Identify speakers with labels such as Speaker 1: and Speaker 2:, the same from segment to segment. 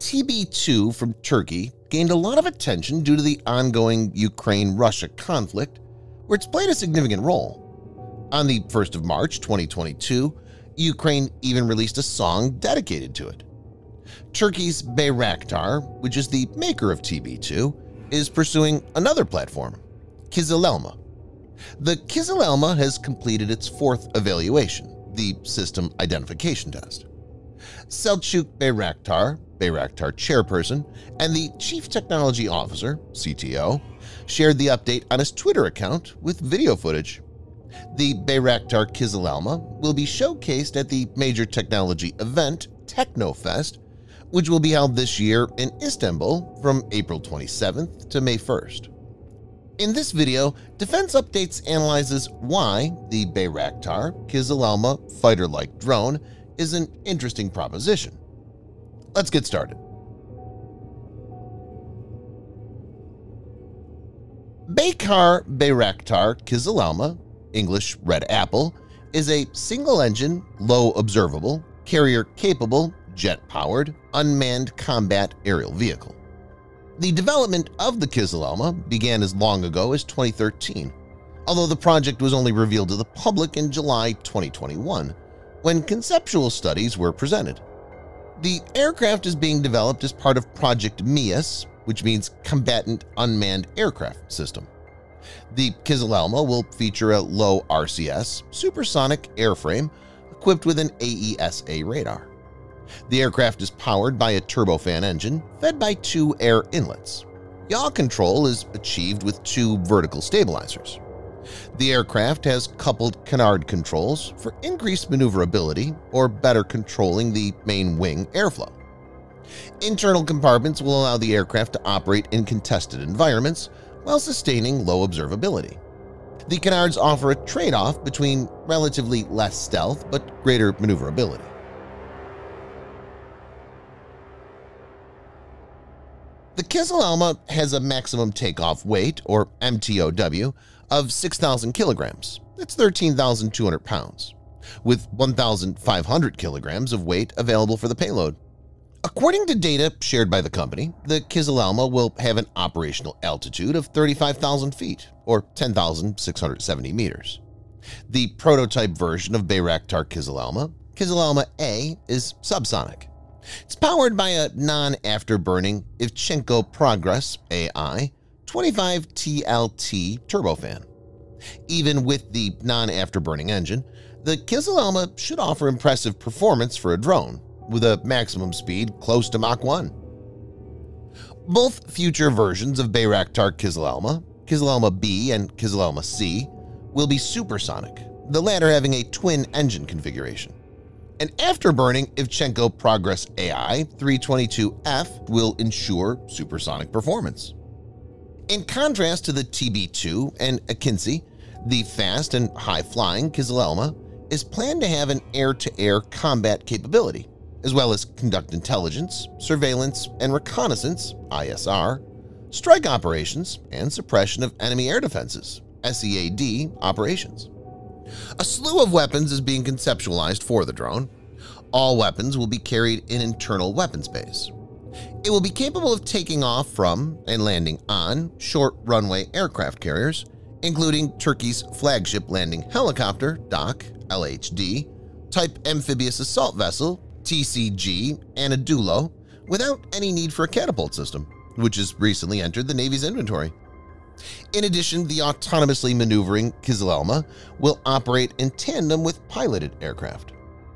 Speaker 1: TB2 from Turkey gained a lot of attention due to the ongoing Ukraine-Russia conflict, where it's played a significant role. On the 1st of March 2022, Ukraine even released a song dedicated to it. Turkey's Bayraktar, which is the maker of TB2, is pursuing another platform, Kızılelma. The Kızılelma has completed its 4th evaluation, the System Identification Test. Selçuk Bayraktar, Bayraktar chairperson, and the Chief Technology Officer, CTO, shared the update on his Twitter account with video footage. The Bayraktar Kızılelma will be showcased at the major technology event Teknofest, which will be held this year in Istanbul from April 27th to May 1st. In this video, Defense Updates analyzes why the Bayraktar Kızılelma fighter-like drone is an interesting proposition. Let's get started. Bayraktar Kızılelma, English Red Apple, is a single-engine, low-observable, carrier-capable, jet-powered, unmanned combat aerial vehicle. The development of the Kızılelma began as long ago as 2013, although the project was only revealed to the public in July 2021, when conceptual studies were presented. The aircraft is being developed as part of Project MIAS, which means Combatant Unmanned Aircraft System. The Kızılelma will feature a low RCS, supersonic airframe equipped with an AESA radar. The aircraft is powered by a turbofan engine fed by 2 air inlets. Yaw control is achieved with 2 vertical stabilizers. The aircraft has coupled canard controls for increased maneuverability or better controlling the main wing airflow. Internal compartments will allow the aircraft to operate in contested environments while sustaining low observability. The canards offer a trade-off between relatively less stealth but greater maneuverability. The Kızılelma has a maximum takeoff weight, or MTOW, of 6,000 kilograms. That's 13,200 pounds, with 1,500 kilograms of weight available for the payload. According to data shared by the company, the Kızılelma will have an operational altitude of 35,000 feet, or 10,670 meters. The prototype version of Bayraktar Kızılelma, Kızılelma A, is subsonic. It's powered by a non-afterburning Ivchenko Progress AI 25 TLT turbofan. Even with the non-afterburning engine, the Kızılelma should offer impressive performance for a drone, with a maximum speed close to Mach 1. Both future versions of Bayraktar Kızılelma, Kızılelma B and Kızılelma C, will be supersonic, the latter having a twin-engine configuration. An afterburning Ivchenko Progress AI 322F will ensure supersonic performance. In contrast to the TB2 and Akinci, the fast and high-flying Kızılelma is planned to have an air-to-air combat capability, as well as conduct intelligence, surveillance, and reconnaissance (ISR), strike operations, and suppression of enemy air defenses (SEAD) operations. A slew of weapons is being conceptualized for the drone. All weapons will be carried in internal weapons bays. It will be capable of taking off from and landing on short runway aircraft carriers, including Turkey's flagship landing helicopter, DOC, LHD, type amphibious assault vessel, TCG, Anadolu, without any need for a catapult system, which has recently entered the Navy's inventory. In addition, the autonomously maneuvering Kızılelma will operate in tandem with piloted aircraft.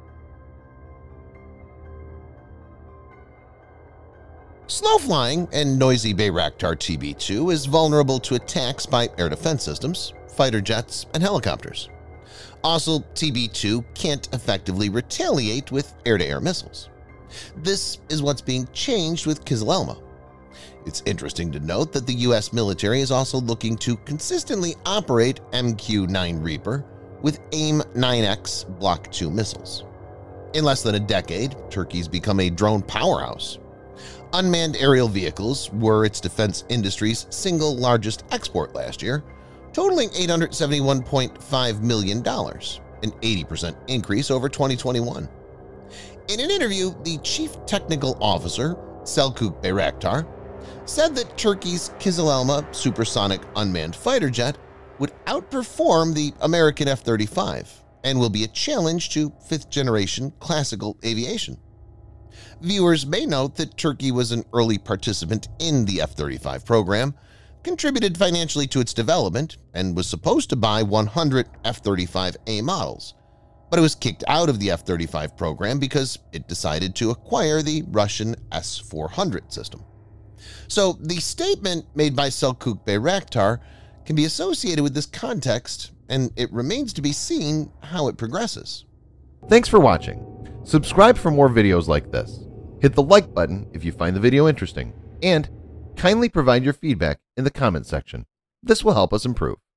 Speaker 1: Slow-flying and noisy Bayraktar TB2 is vulnerable to attacks by air defense systems, fighter jets, and helicopters. Also, TB2 can't effectively retaliate with air-to-air missiles. This is what's being changed with Kızılelma. It's interesting to note that the U.S. military is also looking to consistently operate MQ-9 Reaper with AIM-9X Block 2 missiles. In less than a decade, Turkey's become a drone powerhouse. Unmanned aerial vehicles were its defense industry's single largest export last year, totaling $871.5 million, an 80% increase over 2021. In an interview, the Chief Technical Officer, Selçuk Bayraktar, said that Turkey's Kızılelma supersonic unmanned fighter jet would outperform the American F-35 and will be a challenge to fifth-generation classical aviation. Viewers may note that Turkey was an early participant in the F-35 program, contributed financially to its development, and was supposed to buy 100 F-35A models, but it was kicked out of the F-35 program because it decided to acquire the Russian S-400 system. So the statement made by Selçuk Bayraktar can be associated with this context, and it remains to be seen how it progresses.
Speaker 2: Thanks for watching. Subscribe for more videos like this. Hit the like button if you find the video interesting, and kindly provide your feedback in the comment section. This will help us improve.